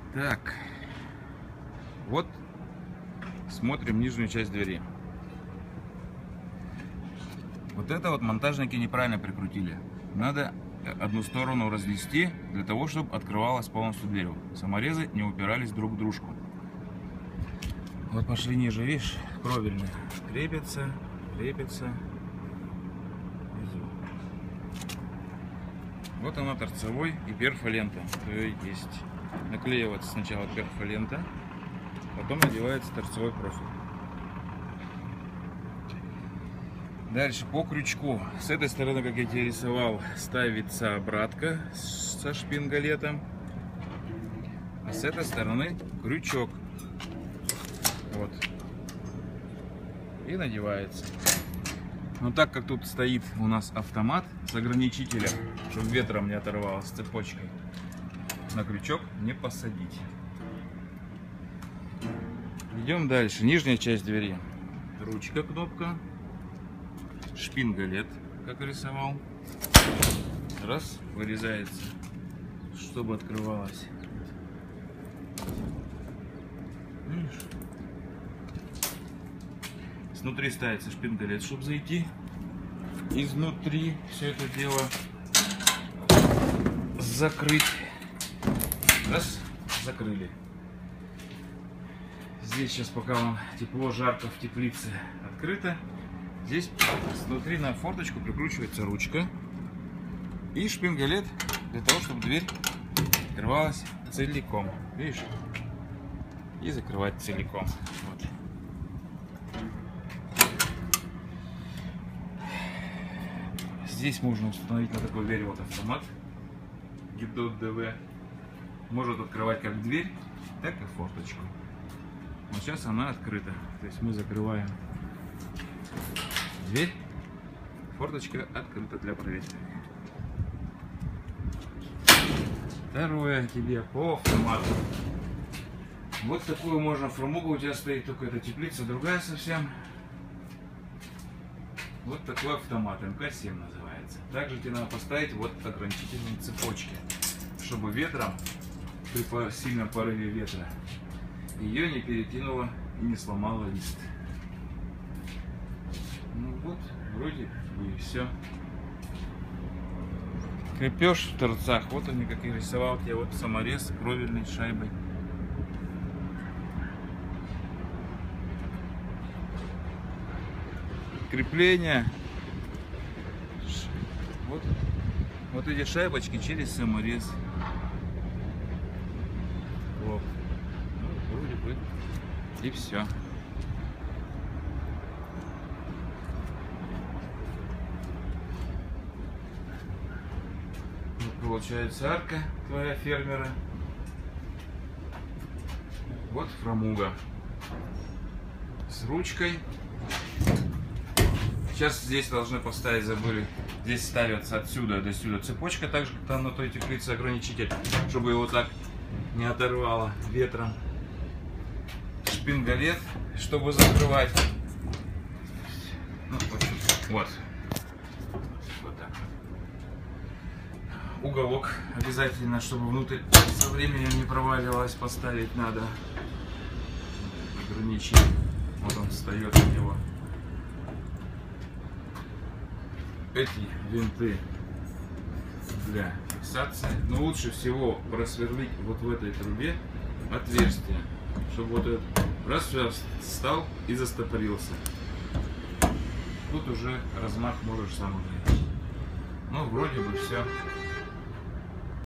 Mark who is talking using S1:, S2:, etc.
S1: Так, вот смотрим нижнюю часть двери. Вот это вот монтажники неправильно прикрутили. Надо одну сторону разнести для того, чтобы открывалась полностью дверь. Саморезы не упирались друг в дружку. Вот пошли ниже, видишь, кровельные. Крепятся, крепятся. Вот она торцевой и перфолента. То есть наклеивается сначала перфолента, потом надевается торцевой профиль. Дальше по крючку. С этой стороны, как я тебе рисовал, ставится обратка со шпингалетом. А с этой стороны крючок. Вот. И надевается. Но так как тут стоит у нас автомат с ограничителем, чтобы ветром не оторвалось цепочкой, на крючок не посадить. Идем дальше. Нижняя часть двери. Ручка, кнопка. Шпингалет, как рисовал. Раз, вырезается, чтобы открывалось. Видишь? Снутри ставится шпингалет, чтобы зайти. Изнутри все это дело закрыть. Раз, закрыли. Здесь сейчас пока вам тепло, жарко в теплице, открыто. Здесь внутри на форточку прикручивается ручка и шпингалет для того, чтобы дверь открывалась целиком. Видишь? И закрывать целиком. Вот. Здесь можно установить на такой двери вот автомат Гидот ДВ. Может открывать как дверь, так и форточку. Но сейчас она открыта. То есть мы закрываем дверь, форточка открыта для проветривания. Второе тебе по автомату. Вот такую можно фрамугу, у тебя стоит, только эта теплица другая совсем. Вот такой автомат, МК-7 называется. Также тебе надо поставить вот ограничительные цепочки, чтобы ветром, при сильном порыве ветра, ее не перекинуло и не сломало лист. Ну вот, вроде и все. Крепеж в торцах, вот они, как и рисовал тебе, вот саморез кровельной шайбой. Крепление. Вот эти шайбочки через саморез. Вот. Ну, вроде бы и все. Получается арка твоя фермера. Вот фрамуга с ручкой. Сейчас здесь должны поставить, забыли, здесь ставится отсюда до сюда цепочка, так же как там на той теплице ограничитель, чтобы его так не оторвало ветром. Шпингалет, чтобы закрывать. Ну, вот. Вот так. Уголок обязательно, чтобы внутрь со временем не проваливалось, поставить надо. Ограничитель. Вот он встает у него. Эти винты для фиксации. Но лучше всего просверлить вот в этой трубе отверстие, чтобы вот этот раз встал и застопорился. Тут уже размах можешь сам увидеть. Ну, вроде бы все.